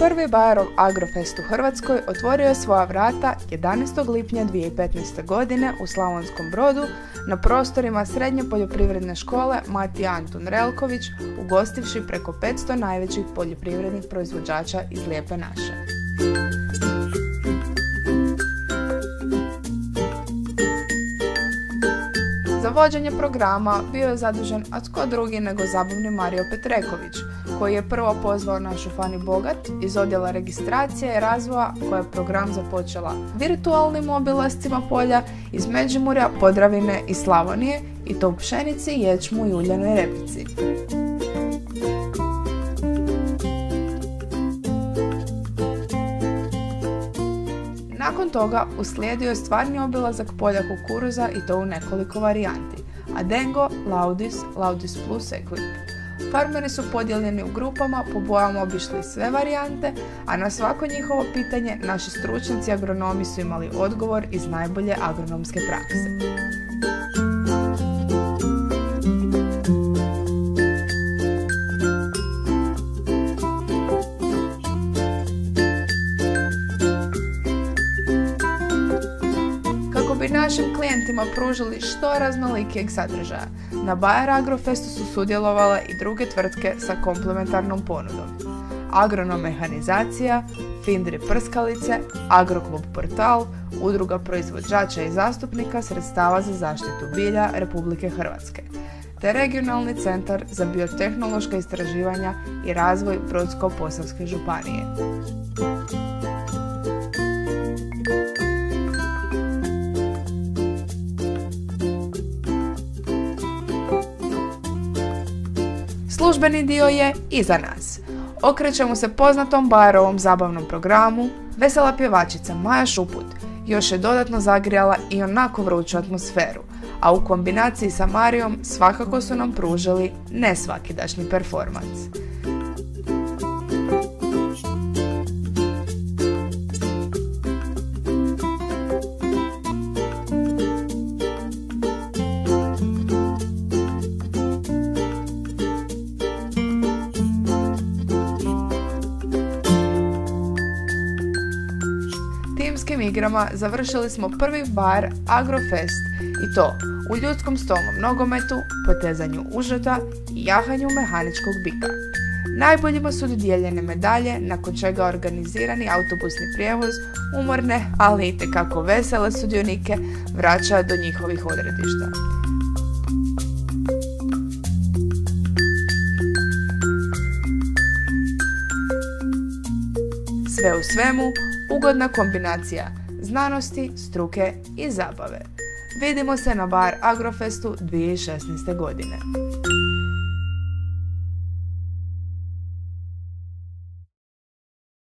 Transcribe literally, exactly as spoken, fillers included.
Prvi Bajerov Agrofest u Hrvatskoj otvorio je svoja vrata jedanaestog lipnja dvije tisuće petnaeste. godine u Slavonskom Brodu na prostorima Srednje poljoprivredne škole Matija Antun Relković, ugostivši preko petsto najvećih poljoprivrednih proizvođača iz Lijepe naše. Za vođenje programa bio je zadužen a tko drugi nego zabavni Mario Petreković, koji je prvo pozvao našu Fani Bogat iz odjela registracije i razvoja koja je program započela virtualnim obilascima polja iz Međimurja, Podravine i Slavonije, i to u pšenici, ječmu i uljanoj repici. Nakon toga uslijedio je stvarni obilazak polja kukuruza i to u nekoliko varijanti: Adengo, Laudis, Laudis Plus, Equip. Farmeri su podijeljeni u grupama, po bojama obišli sve varijante, a na svako njihovo pitanje naši stručnjaci agronomi su imali odgovor iz najbolje agronomske prakse. Kako bi našim klijentima pružili što raznolikijeg sadržaja, na Bajer Agrofestu su sudjelovale i druge tvrtke sa komplementarnom ponudom: Agronomehanizacija, Findri prskalice, Agroklub portal, Udruga proizvođača i zastupnika sredstava za zaštitu bilja Republike Hrvatske, te Regionalni centar za biotehnološka istraživanja i razvoj Brodsko-posavske županije. Službeni dio je iza nas. Okrećemo se poznatom Bajerovom zabavnom programu. Vesela pjevačica Maja Šuput još je dodatno zagrijala i onako vruću atmosferu, a u kombinaciji sa Marijom svakako su nam pružili nesvakidašnji performans. Timskim igrama završili smo prvi Bajer Agrofest, i to u ljudskom stolnom nogometu, potezanju užeta i jahanju mehaničkog bika. Najboljima su dodijeljene medalje, nakon čega organizirani autobusni prijevoz umorne, ali i tekako vesele sudionike vraća do njihovih odredišta. Sve u svemu, ugodna kombinacija znanosti, struke i zabave. Vidimo se na Bajer Agrofestu dvije tisuće šesnaeste. godine.